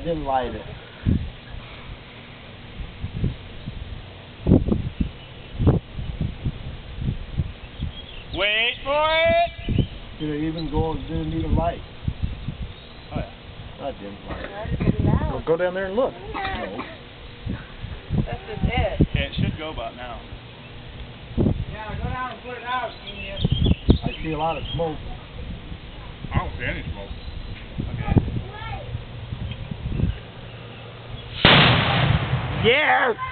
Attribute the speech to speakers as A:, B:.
A: didn't light it.
B: Wait for it!
A: Did it even go? Didn't need a light.
B: Oh yeah.
A: I didn't light it. Well, go down there and look. No.
C: That's just it.
B: Okay, it should go about now.
C: Yeah, go down and put it out, Ian.
A: I see a lot of smoke.
B: I don't see any smoke. Okay.
A: Yes!